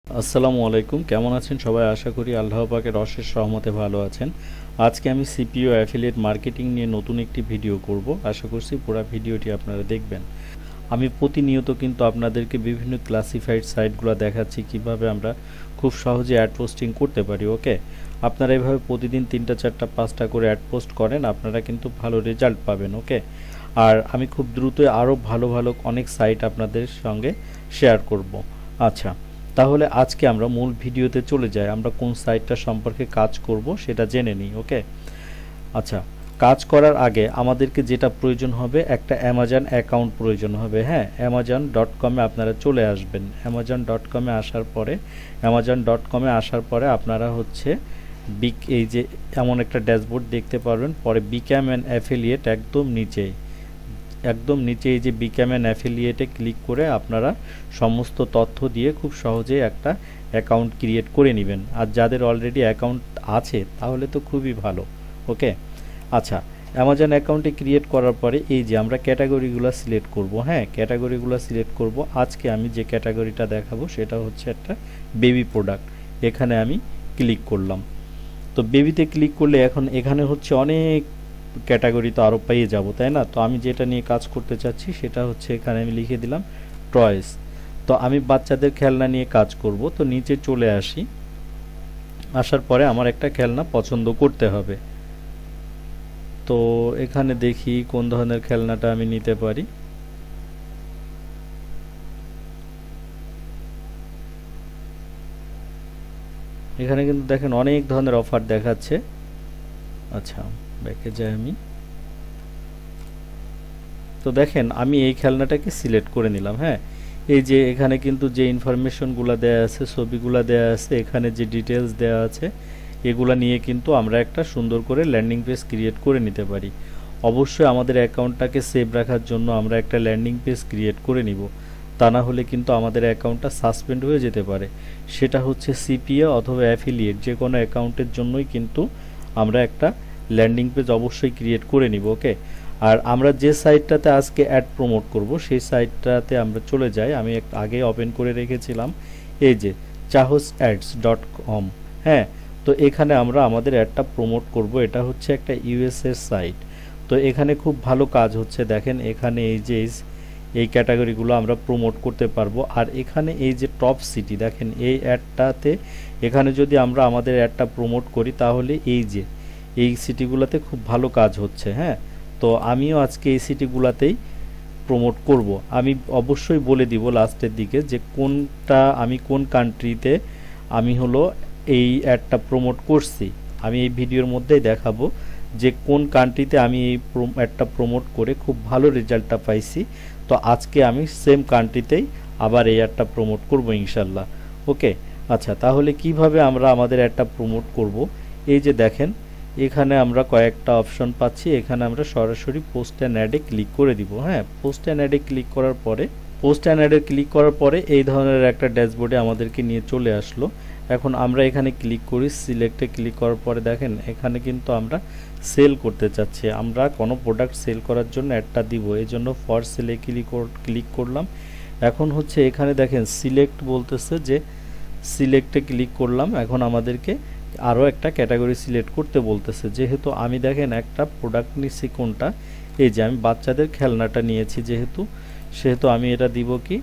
আসসালামু আলাইকুম, কেমন আছেন সবাই? আশা করি আল্লাহ পাকের অশেষ রহমতে ভালো আছেন। আজকে আমি সিপিও অ্যাফিলিয়েট মার্কেটিং নিয়ে নতুন একটি ভিডিও করব। আশা করছি পুরো ভিডিওটি আপনারা দেখবেন। আমি প্রতিনিয়ত কিন্তু আপনাদেরকে বিভিন্ন ক্লাসিফাইড সাইটগুলো দেখাচ্ছি কিভাবে আমরা খুব সহজে অ্যাড পোস্টিং করতে পারি। ওকে, আপনারা এভাবে প্রতিদিন 3টা 4টা 5টা করে অ্যাড পোস্ট করেন, আপনারা কিন্তু ভালো রেজাল্ট পাবেন। ওকে, আর আমি খুব দ্রুত আরও ভালো ভালো অনেক সাইট আপনাদের সঙ্গে শেয়ার করব। আচ্ছা, তাহলে আজকে আমরা মূল ভিডিওতে চলে যাই। আমরা কোন সাইটটা সম্পর্কে কাজ করব সেটা জেনে নিই। ওকে, আচ্ছা, কাজ করার আগে আমাদেরকে যেটা প্রয়োজন হবে, একটা অ্যামাজন অ্যাকাউন্ট প্রয়োজন হবে। হ্যাঁ, amazon.com-এ আপনারা চলে আসবেন। amazon.com-এ আসার পরে আপনারা হচ্ছে এই যে এমন একটা ড্যাশবোর্ড দেখতে পারবেন। পরে বিকাম অ্যান অ্যাফিলিয়েট একদম নিচে এই যে বিকাম অ্যান অ্যাফিলিয়েটে ক্লিক করে আপনারা সমস্ত তথ্য দিয়ে খুব সহজেই একটা অ্যাকাউন্ট ক্রিয়েট করে নেবেন। আর যাদের অলরেডি অ্যাকাউন্ট আছে তাহলে তো খুবই ভালো। ওকে, আচ্ছা, অ্যামাজন অ্যাকাউন্টে ক্রিয়েট করার পরে এই যে আমরা ক্যাটাগরিগুলো সিলেক্ট করব। হ্যাঁ, ক্যাটাগরিগুলো সিলেক্ট করব। আজকে আমি যে ক্যাটাগরিটা দেখাবো সেটা হচ্ছে একটা বেবি প্রোডাক্ট। এখানে আমি ক্লিক করলাম। তো বেবিতে ক্লিক করলে এখন এখানে হচ্ছে অনেক ক্যাটাগরি তো আরও পেয়ে যাব, তাই না? তো আমি যেটা নিয়ে কাজ করতে চাচ্ছি সেটা হচ্ছে এখানে আমি লিখে দিলাম টয়েস। তো আমি বাচ্চাদের খেলনা নিয়ে কাজ করব। তো নিচে চলে আসি, আসার পরে আমার একটা খেলনা পছন্দ করতে হবে। তো এখানে দেখি কোন ধরনের খেলনাটা আমি নিতে পারি। এখানে কিন্তু দেখেন অনেক ধরনের অফার দেখাচ্ছে। আচ্ছা, ব্যাকে যাই আমি। তো দেখেন আমি এই খেলনাটাকে সিলেক্ট করে নিলাম। হ্যাঁ, এই যে এখানে কিন্তু যে ইনফরমেশনগুলো দেয়া আছে, ছবিগুলো দেয়া আছে, এখানে যে ডিটেলস দেয়া আছে, এগুলা নিয়ে কিন্তু আমরা একটা সুন্দর করে ল্যান্ডিং পেজ ক্রিয়েট করে নিতে পারি। অবশ্যই আমাদের অ্যাকাউন্টটাকে সেভ রাখার জন্য আমরা একটা ল্যান্ডিং পেজ ক্রিয়েট করে নিব, তা না হলে কিন্তু আমাদের অ্যাকাউন্টটা সাসপেন্ড হয়ে যেতে পারে। সেটা হচ্ছে সিপিএ অথবা অ্যাফিলিয়েট যে কোনো অ্যাকাউন্টের জন্যই কিন্তু আমরা একটা ল্যান্ডিং পেজ অবশ্যই ক্রিয়েট করে নিব। ওকে, আর আমরা যে সাইটটাতে আজকে অ্যাড প্রমোট করব সেই সাইটটাতে আমরা চলে যাই। আমি আগে ওপেন করে রেখেছিলাম, এই যে chahosads.com। হ্যাঁ, তো এখানে আমরা আমাদের অ্যাডটা প্রমোট করব। এটা হচ্ছে একটা ইউএসএর সাইট। তো এখানে খুব ভালো কাজ হচ্ছে। দেখেন এখানে এই যে এই ক্যাটাগরিগুলো আমরা প্রমোট করতে পারবো। আর এখানে এই যে টপ সিটি দেখেন, এই অ্যাডটাতে এখানে যদি আমরা আমাদের অ্যাডটা প্রমোট করি তাহলে এই যে এই সিটিগুলোতে খুব ভালো কাজ হচ্ছে। হ্যাঁ, তো আমিও আজকে এই সিটিগুলোতেই প্রমোট করব। আমি অবশ্যই বলে দিব লাস্টের দিকে যে আমি কোন কান্ট্রিতে আমি হলো এই অ্যাডটা প্রমোট করছি। আমি এই ভিডিওর মধ্যেই দেখাবো যে কোন কান্ট্রিতে আমি এই অ্যাডটা প্রমোট করে খুব ভালো রেজাল্টটা পাইছি। তো আজকে আমি সেম কান্ট্রিতেই আবার এই অ্যাডটা প্রমোট করব ইনশাল্লাহ। ওকে, আচ্ছা, তাহলে কিভাবে আমরা আমাদের অ্যাডটা প্রমোট করব? এই যে দেখেন এখানে আমরা কয়েকটা অপশন পাচ্ছি। এখানে আমরা সরাসরি পোস্ট অ্যান্ড অ্যাডে ক্লিক করে দিব। হ্যাঁ, পোস্ট অ্যান্ড অ্যাডে ক্লিক করার পরে এই ধরনের একটা ড্যাশবোর্ডে আমাদেরকে নিয়ে চলে আসলো। এখন আমরা এখানে ক্লিক করি, সিলেক্টে ক্লিক করার পরে দেখেন এখানে কিন্তু আমরা সেল করতে চাচ্ছি। আমরা কোনো প্রোডাক্ট সেল করার জন্য অ্যাডটা দিব, এই জন্য ফর সেলে ক্লিক করলাম। এখন হচ্ছে এখানে দেখেন সিলেক্ট বলতেছে, যে সিলেক্টে ক্লিক করলাম। এখন আমাদেরকে আরও একটা ক্যাটাগরি সিলেক্ট করতে বলতেছে। যেহেতু আমি দেখেন একটা প্রোডাক্ট নিচ্ছি, কোনটা, এই যে আমি বাচ্চাদের খেলনাটা নিয়েছি, সেহেতু আমি এটা দিব কি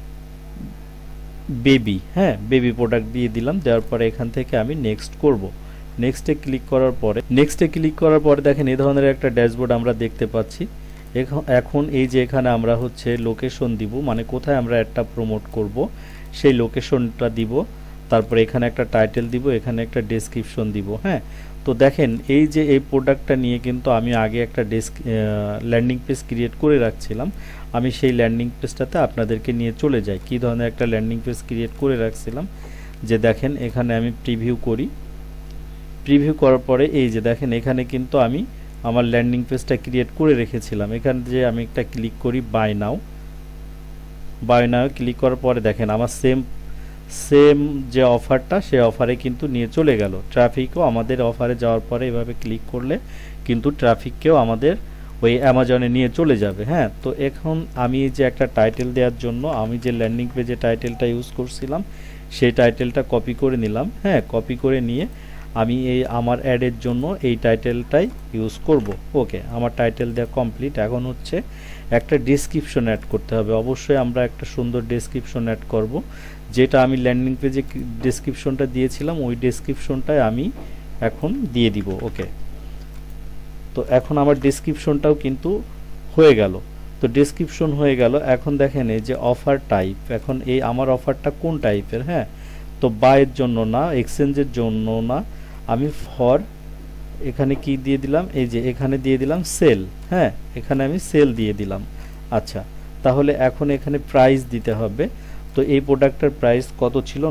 বেবি। হ্যাঁ, বেবি প্রোডাক্ট দিয়ে দিলাম। দেওয়ার পরে এখান থেকে আমি নেক্সট করব। নেক্সটে ক্লিক করার পরে দেখেন এই ধরনের একটা ড্যাশবোর্ড আমরা দেখতে পাচ্ছি। এখন এই যে এখানে আমরা হচ্ছে লোকেশন দিব, মানে কোথায় আমরা একটা প্রমোট করব সেই লোকেশনটা দিব। তারপরে এখানে একটা টাইটেল দিব, এখানে একটা ডেসক্রিপশন দিব। হ্যাঁ, তো দেখেন এই যে এই প্রোডাক্টটা নিয়ে কিন্তু আমি আগে একটা ল্যান্ডিং পেজ ক্রিয়েট করে রাখছিলাম। আমি সেই ল্যান্ডিং পেজটাতে আপনাদেরকে নিয়ে চলে যাই। কী ধরনের একটা ল্যান্ডিং পেজ ক্রিয়েট করে রাখছিলাম, যে দেখেন এখানে আমি প্রিভিউ করার পরে এই যে দেখেন এখানে কিন্তু আমি আমার ল্যান্ডিং পেজটা ক্রিয়েট করে রেখেছিলাম। এখানে যে আমি একটা ক্লিক করি বাই নাও ক্লিক করার পরে দেখেন আমার সেম যে অফারটা, সেই অফারে কিন্তু নিয়ে চলে গেল। ট্রাফিকও আমাদের অফারে যাওয়ার পরে এভাবে ক্লিক করলে কিন্তু ট্রাফিককেও আমাদের ওই অ্যামাজনে নিয়ে চলে যাবে। হ্যাঁ, তো এখন আমি যে একটা টাইটেল দেওয়ার জন্য আমি যে ল্যান্ডিং পেজে টাইটেলটা ইউজ করছিলাম সেই টাইটেলটা কপি করে নিলাম। হ্যাঁ, কপি করে নিয়ে আমি এই আমার অ্যাডের জন্য এই টাইটেলটাই ইউজ করব। ওকে, আমার টাইটেল দেওয়া কমপ্লিট। এখন হচ্ছে একটা ডেসক্রিপশন অ্যাড করতে হবে। অবশ্যই আমরা একটা সুন্দর ডেসক্রিপশন অ্যাড করব, যেটা আমি ল্যান্ডিং পেজে ডেসক্রিপশনটা দিয়েছিলাম ওই ডেসক্রিপশনটাই আমি এখন দিয়ে দিব। ওকে, তো এখন আমার ডেসক্রিপশনটাও কিন্তু হয়ে গেল। তো ডেসক্রিপশন হয়ে গেল। এখন দেখেন এই যে অফার টাইপ, এখন এই আমার অফারটা কোন টাইপের? হ্যাঁ, তো বাইয়ের জন্য না, এক্সচেঞ্জের জন্য না, আমি ফর এখানে কি দিয়ে দিলাম, এই যে এখানে দিয়ে দিলাম সেল। হ্যাঁ, এখানে আমি সেল দিয়ে দিলাম। আচ্ছা, তাহলে এখন এখানে প্রাইস দিতে হবে। তো এই প্রোডাক্টের প্রাইস কত ছিল?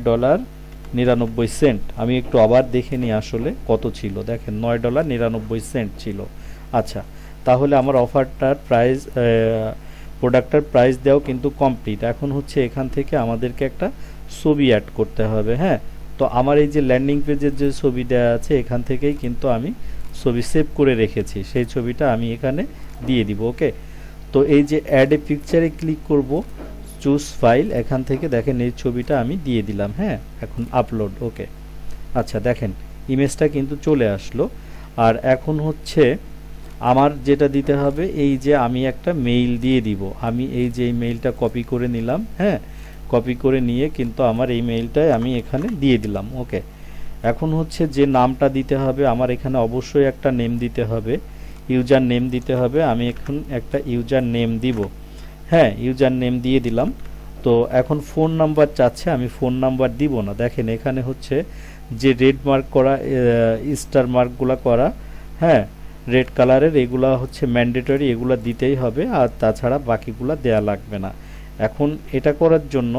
$9.99। আমি একটু আবার দেখে নিই আসলে কত ছিল। দেখেন $9.99 ছিল। আচ্ছা, তাহলে আমার অফারটার প্রাইস, প্রোডাক্টটার প্রাইস দেওয়াও কিন্তু কমপ্লিট। এখন হচ্ছে এখান থেকে আমাদেরকে একটা ছবি অ্যাড করতে হবে। হ্যাঁ, তো আমার এই যে ল্যান্ডিং পেজের যে ছবি দেওয়া আছে এখান থেকেই কিন্তু আমি ছবি সেভ করে রেখেছি, সেই ছবিটা আমি এখানে দিয়ে দিব। ওকে, তো এই যে অ্যাড এ পিকচারে ক্লিক করব, চুজ ফাইল, এখান থেকে দেখেন এই ছবিটা আমি দিয়ে দিলাম। হ্যাঁ, এখন আপলোড। ওকে, আচ্ছা দেখেন ইমেজটা কিন্তু চলে আসলো। আর এখন হচ্ছে আমার যেটা দিতে হবে, এই যে আমি একটা মেইল দিয়ে দিব। আমি এই যে এই মেইলটা কপি করে নিলাম। হ্যাঁ, কপি করে নিয়ে কিন্তু আমার এই মেইলটাই আমি এখানে দিয়ে দিলাম। ওকে, এখন হচ্ছে যে নামটা দিতে হবে, আমার এখানে অবশ্যই একটা নেম দিতে হবে, ইউজার নেম দিতে হবে। আমি এখন একটা ইউজার নেম দিব। হ্যাঁ, ইউজার নেম দিয়ে দিলাম। তো এখন ফোন নাম্বার চাচ্ছে, আমি ফোন নাম্বার দিব না। দেখেন এখানে হচ্ছে যে রেড মার্ক করা, স্টার মার্কগুলো করা, হ্যাঁ রেড কালারের, এগুলা হচ্ছে ম্যান্ডেটরি, এগুলা দিতেই হবে, আর তাছাড়া বাকিগুলা দেয়া লাগবে না। এখন এটা করার জন্য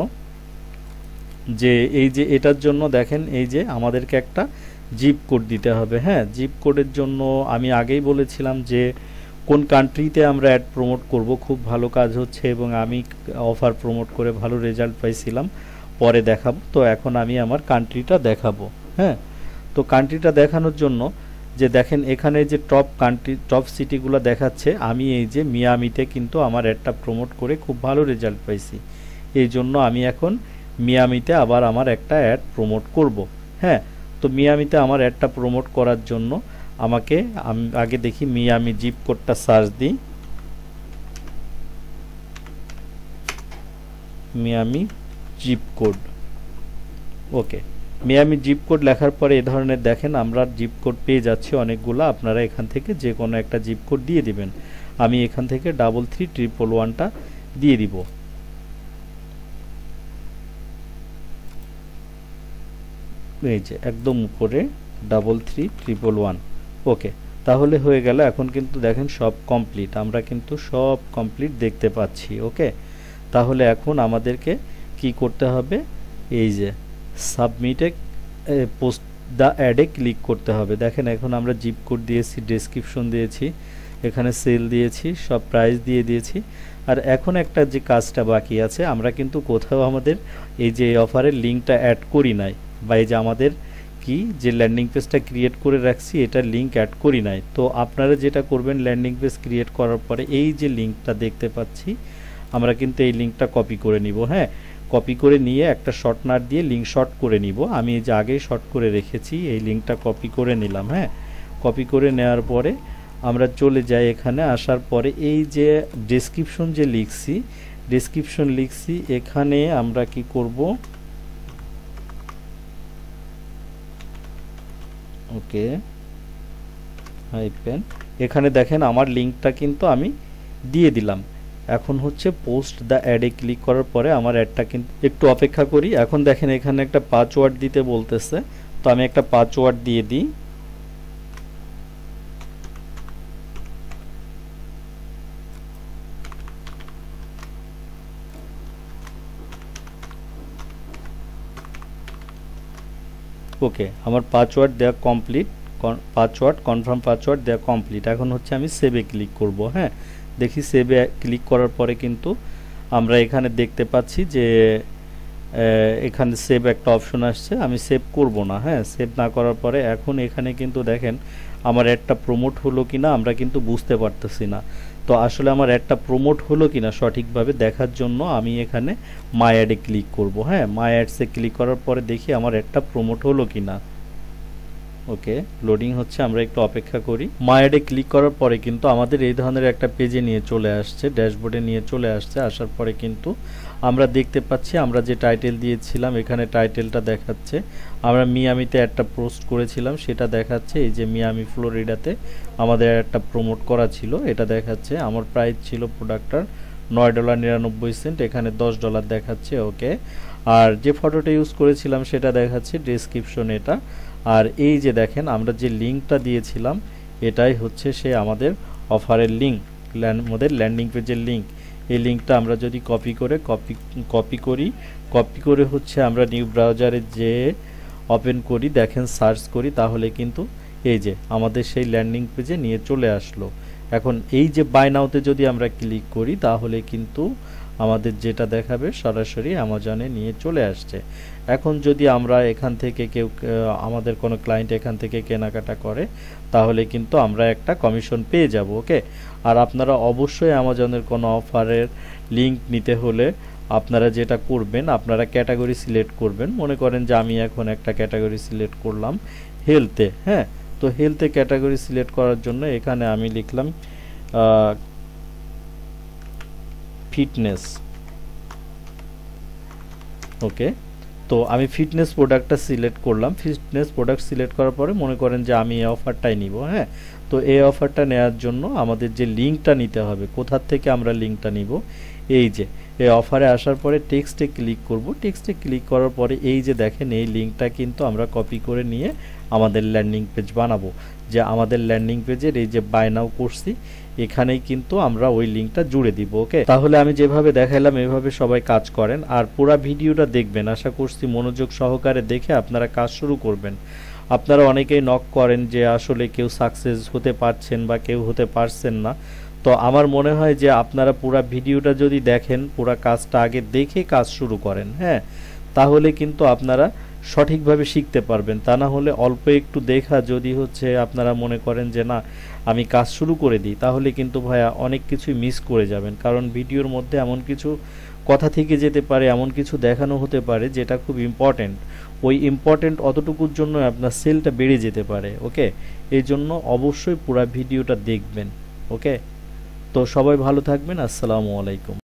যে এই যে এটার জন্য দেখেন এই যে আমাদেরকে একটা জিপ কোড দিতে হবে। হ্যাঁ, জিপ কোডের জন্য আমি আগেই বলেছিলাম যে কোন কান্ট্রিতে আমরা অ্যাড প্রমোট করব, খুব ভালো কাজ হচ্ছে এবং আমি অফার প্রমোট করে ভালো রেজাল্ট পাইছিলাম, পরে দেখাবো। তো এখন আমি আমার কান্ট্রিটা দেখাবো। হ্যাঁ, তো কান্ট্রিটা দেখানোর জন্য যে দেখেন এখানে যে টপ কান্ট্রি, টপ সিটিগুলো দেখাচ্ছে, আমি এই যে মিয়ামিতে কিন্তু আমার অ্যাডটা প্রমোট করে খুব ভালো রেজাল্ট পাইছি, এই জন্য আমি এখন মিয়ামিতে আবার আমার একটা অ্যাড প্রমোট করব। হ্যাঁ, তো মিয়ামিতে আমার অ্যাডটা প্রমোট করার জন্য আমাকে, আমি আগে দেখি মিয়ামি জিপ কোডটা সার্চ দিই, Miami zip code. Okay, Miami zip code লেখার পরে এ ধরনের দেখেন আমরা জিপ কোড পেয়ে যাচ্ছি অনেকগুলো। আপনারা এখান থেকে যে কোনো একটা জিপ কোড দিয়ে দিবেন। আমি এখান থেকে 3311টা দিয়ে দিব। এই যে একদম উপরে 3311। ওকে, তাহলে হয়ে গেল। এখন কিন্তু দেখেন সব কমপ্লিট, আমরা কিন্তু সব কমপ্লিট দেখতে পাচ্ছি। ওকে, তাহলে এখন আমাদেরকে কি করতে হবে, এই যে সাবমিটে পোস্ট দ্য অ্যাডে ক্লিক করতে হবে। দেখেন এখন আমরা জিপ কোড দিয়েছি, ডেসক্রিপশন দিয়েছি, এখানে সেল দিয়েছি, সব প্রাইস দিয়ে দিয়েছি। আর এখন একটা যে কাজটা বাকি আছে, আমরা কিন্তু কোথাও আমাদের এই যে অফারের লিঙ্কটা অ্যাড করি নাই, বা এই যে আমাদের কি যে ল্যান্ডিং পেজটা ক্রিয়েট করে রাখছি এটার লিঙ্ক অ্যাড করি নাই। তো আপনারা যেটা করবেন, ল্যান্ডিং পেজ ক্রিয়েট করার পরে এই যে লিঙ্কটা দেখতে পাচ্ছি, আমরা কিন্তু এই লিঙ্কটা কপি করে নিব। হ্যাঁ, কপি করে নিয়ে একটা শর্টনার দিয়ে লিঙ্ক শর্ট করে নিব। আমি এই যে আগেই শর্ট করে রেখেছি, এই লিঙ্কটা কপি করে নিলাম। হ্যাঁ, কপি করে নেওয়ার পরে আমরা চলে যাই, এখানে আসার পরে এই যে ডেসক্রিপশন যে লিখছি এখানে আমরা কি করব, ওকে হাইপেন, এখানে দেখেন আমার লিঙ্কটা কিন্তু আমি দিয়ে দিলাম। এখন হচ্ছে পোস্ট দ্য অ্যাডে ক্লিক করার পরে আমার অ্যাডটা কিন্তু, একটু অপেক্ষা করি। এখন দেখেন এখানে একটা পাসওয়ার্ড দিতে বলতেছে, তো আমি একটা পাসওয়ার্ড দিয়ে দিই। ওকে, আমার পাসওয়ার্ড দেওয়া কমপ্লিট, পাসওয়ার্ড কনফার্ম পাসওয়ার্ড দেওয়া কমপ্লিট। এখন হচ্ছে আমি সেভে ক্লিক করব। হ্যাঁ, দেখি সেভে ক্লিক করার পরে কিন্তু আমরা এখানে দেখতে পাচ্ছি যে এখানে সেভ একটা অপশন আসছে, আমি সেভ করব না। হ্যাঁ, সেভ না করার পরে এখন এখানে কিন্তু দেখেন আমার অ্যাডটা প্রমোট হলো কিনা আমরা কিন্তু বুঝতে পারতেছি না। তো আসলে আমার অ্যাডটা প্রমোট হলো কিনা সঠিকভাবে দেখার জন্য আমি এখানে মাই অ্যাডে ক্লিক করব। হ্যাঁ, মাই অ্যাডসে ক্লিক করার পরে দেখি আমার অ্যাডটা প্রমোট হলো কিনা। ওকে, লোডিং হচ্ছে, আমরা একটু অপেক্ষা করি। মাই অ্যাডে ক্লিক করার পরে কিন্তু আমাদের এই ধরনের একটা পেজে নিয়ে চলে আসছে, ড্যাশবোর্ডে নিয়ে চলে আসছে। আসার পরে কিন্তু আমরা দেখতে পাচ্ছি আমরা যে টাইটেল দিয়েছিলাম এখানে টাইটেলটা দেখাচ্ছে। আমরা মিয়ামিতে একটা পোস্ট করেছিলাম সেটা দেখাচ্ছে। এই যে মিয়ামি ফ্লোরিডাতে আমাদের একটা প্রমোট করা ছিল এটা দেখাচ্ছে। আমার প্রাইস ছিল প্রোডাক্টটার $9.99, এখানে $10 দেখাচ্ছে। ওকে, আর যে ফটোটা ইউজ করেছিলাম সেটা দেখাচ্ছে ডেসক্রিপশন এটা। আর এই যে দেখেন আমরা যে লিঙ্কটা দিয়েছিলাম এটাই হচ্ছে সে আমাদের অফারের লিঙ্ক, আমাদের ল্যান্ডিং পেজের লিঙ্ক। এই লিঙ্কটা আমরা যদি কপি করে হচ্ছে আমরা নিউ ব্রাউজারে যে ওপেন করি, দেখেন সার্চ করি, তাহলে কিন্তু এই যে আমাদের সেই ল্যান্ডিং পেজে নিয়ে চলে আসলো। এখন এই যে বাই নাওতে যদি আমরা ক্লিক করি তাহলে কিন্তু আমাদের যেটা দেখাবে সরাসরি অ্যামাজনে নিয়ে চলে আসছে। এখন যদি আমরা এখান থেকে কেউ আমাদের কোনো ক্লায়েন্ট এখান থেকে কেনাকাটা করে তাহলে কিন্তু আমরা একটা কমিশন পেয়ে যাব। ওকে, আর আপনারা অবশ্যই অ্যামাজনের কোনো অফারের লিঙ্ক নিতে হলে আপনারা যেটা করবেন আপনারা ক্যাটাগরি সিলেক্ট করবেন। মনে করেন যে আমি এখন একটা ক্যাটাগরি সিলেক্ট করলাম হেলথে। হ্যাঁ, তো হেলথে ক্যাটাগরি সিলেক্ট করার জন্য এখানে আমি লিখলাম ফিটনেস। ওকে, তো আমি ফিটনেস প্রোডাক্টটা সিলেক্ট করলাম। ফিটনেস প্রোডাক্ট সিলেক্ট করার পরে মনে করেন যে আমি এই অফারটাই নিব। হ্যাঁ, তো এই অফারটা নেওয়ার জন্য আমাদের যে লিঙ্কটা নিতে হবে, কোথার থেকে আমরা লিঙ্কটা নিব, এই যে এই অফারে আসার পরে টেক্সটে ক্লিক করব। টেক্সটে ক্লিক করার পরে এই যে দেখেন এই লিঙ্কটা কিন্তু আমরা কপি করে নিয়ে আমাদের ল্যান্ডিং পেজ বানাবো। যে আমাদের ল্যান্ডিং পেজের এই যে বাই নাও করছি এখানেই কিন্তু আমরা ওই লিঙ্কটা জুড়ে দিব। ওকে, তাহলে আমি যেভাবে দেখাইলাম এভাবে সবাই কাজ করেন আর পুরো ভিডিওটা দেখবেন। আশা করছি মনোযোগ সহকারে দেখে আপনারা কাজ শুরু করবেন। আপনারা অনেকেই নক করেন যে আসলে কেউ সাকসেস হতে পারছেন বা কেউ হতে পারছেন না। তো আমার মনে হয় যে আপনারা পুরো ভিডিওটা যদি দেখেন, পুরো কাজটা আগে দেখে কাজ শুরু করেন, হ্যাঁ, তাহলে কিন্তু আপনারা সঠিকভাবে শিখতে পারবেন। তা না হলে অল্প একটু দেখা যদি হচ্ছে আপনারা মনে করেন যে না আমি কাজ শুরু করে দিই, তাহলে কিন্তু ভাইয়া অনেক কিছুই মিস করে যাবেন। কারণ ভিডিওর মধ্যে এমন কিছু কথা থেকে যেতে পারে, এমন কিছু দেখানো হতে পারে যেটা খুব ইম্পর্টেন্ট। ওই ইম্পর্টেন্ট অতটুকুর জন্য আপনার সেলটা বেড়ে যেতে পারে। ওকে, এই জন্য অবশ্যই পুরো ভিডিওটা দেখবেন। ওকে, তো সবাই ভালো থাকবেন। আসসালামু আলাইকুম।